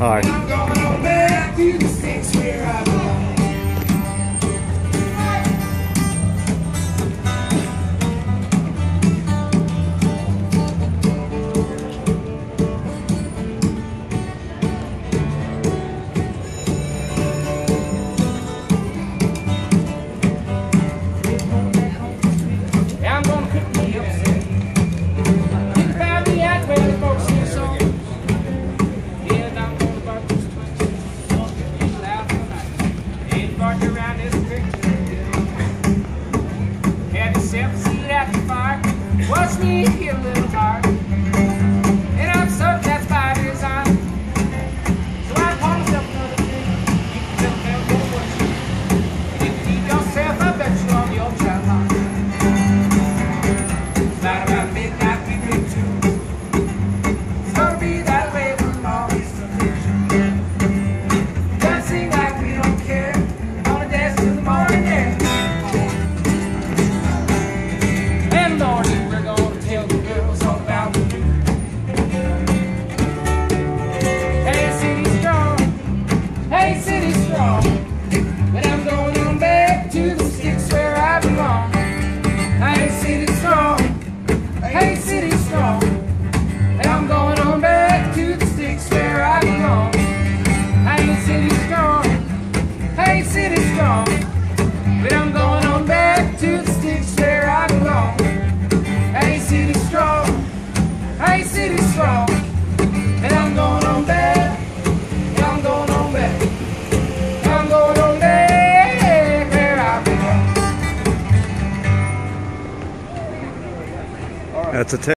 Hi. I'm going on back to the sticks where I belong. Around this picture, had a self-seat at the fire. Watch me get a little hard, and I'm certain that's by design. So I call myself another thing. You can just never go what you do. And if you keep yourself, I bet you're on your child line. Right around midnight, we get to. It's gonna be that way for all this division. Dancing like we don't care. And Lord, we're gonna tell the girls all about the new. Hey, city strong. Hey, city strong. But I'm going on back to the sticks where I belong. Hey, city strong. Hey, city strong. And I'm going on back to the sticks where I belong. Hey, city strong. Hey, city strong. But I'm going on back to the sticks where I belong. Hey, city strong. Hey, city strong. And I'm going on back. And I'm going on back. And I'm going on back where I belong. That's a